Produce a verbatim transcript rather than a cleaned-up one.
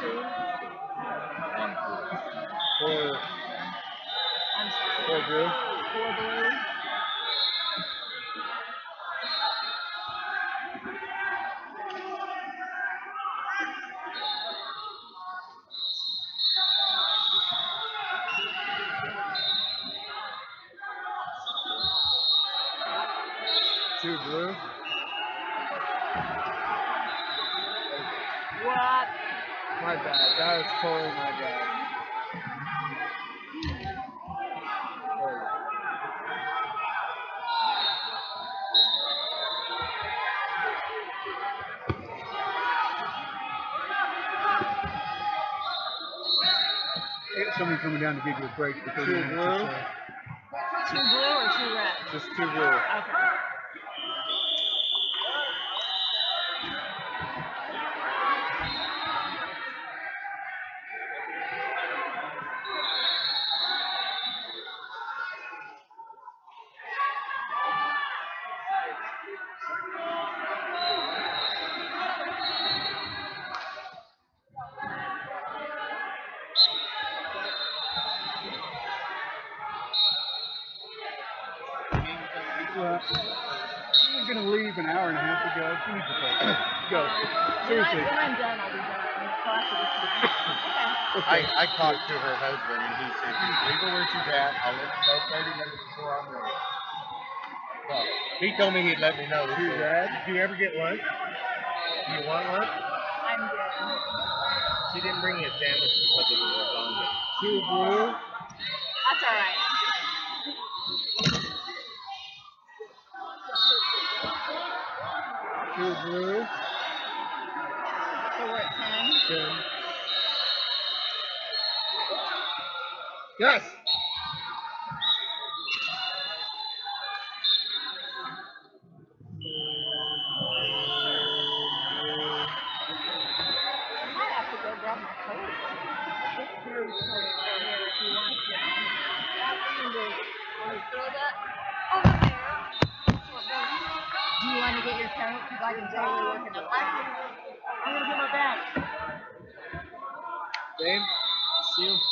two. One blue. Four. I'm sorry. Four blue. Four blue. Two blue. What? My bad. That was totally my bad. I got somebody coming down to give you a break for thirty Two minutes blue. or so. Two blue or two red? Just two blue. Okay. Well, we're going to leave an hour and a half ago. You need to play. Go. When, I, Seriously. when I'm done, I'll be done. So after this week. Okay. I, I talked to her husband and he said, leave her where she's at. I'll let you know thirty minutes before I'm ready. So he told me he'd let me know. Two red. Do you ever get lunch? Do you want lunch? I'm good. She didn't bring you a sandwich because it was longer. Two blue. That's all right. Two blue. So we're at ten. Ten. Yes. I might have to go grab my coat. This clear's coat right here if you want to. That one is, when you throw that over there. Do you want to get your coat? Because I can totally work it up. I'm going to get my bag. Dave, see you.